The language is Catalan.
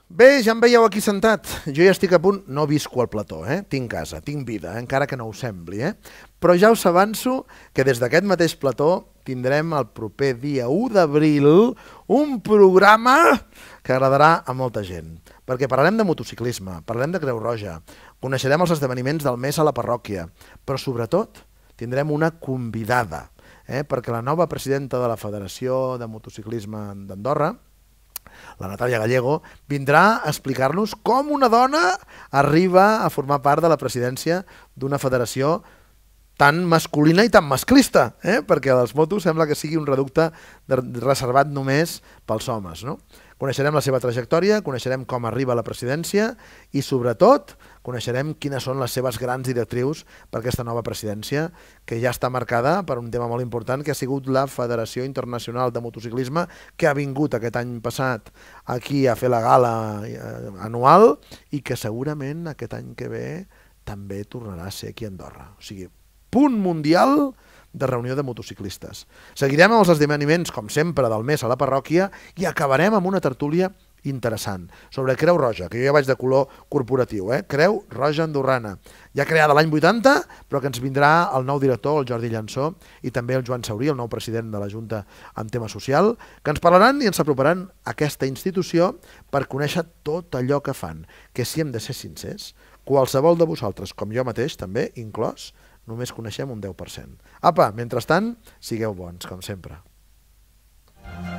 Bé, ja em veieu aquí sentat. Jo ja estic a punt, no visco al plató, tinc casa, tinc vida, encara que no ho sembli. Però ja us avanço que des d'aquest mateix plató tindrem el proper dia 1 d'abril un programa que agradarà a molta gent. Perquè parlarem de motociclisme, parlarem de Creu Roja, coneixerem els esdeveniments del mes a la parròquia, però sobretot tindrem una convidada, perquè la nova presidenta de la Federació de Motociclisme d'Andorra, la Natàlia Gallego, vindrà a explicar-nos com una dona arriba a formar part de la presidència d'una federació tan masculina i tan masclista, perquè les motos sembla que sigui un reducte reservat només pels homes, no? Coneixerem la seva trajectòria, coneixerem com arriba a la presidència i, sobretot, coneixerem quines són les seves grans directrius per aquesta nova presidència, que ja està marcada per un tema molt important, que ha sigut la Federació Internacional de Motociclisme, que ha vingut aquest any passat aquí a fer la gala anual i que segurament aquest any que ve també tornarà a ser aquí a Andorra. O sigui, punt mundial de reunió de motociclistes. Seguirem amb els esdeveniments, com sempre, del mes a la parròquia i acabarem amb una tertúlia interessant sobre Creu Roja, que jo ja vaig de color corporatiu, Creu Roja Andorrana, ja creada l'any 80, però que ens vindrà el nou director, el Jordi Llansó, i també el Joan Saurí, el nou president de la Junta en tema social, que ens parlaran i ens aproparan a aquesta institució per conèixer tot allò que fan, que si hem de ser sincers, qualsevol de vosaltres, com jo mateix, també, inclòs, només coneixem un 10%. Apa, mentrestant, sigueu bons, com sempre.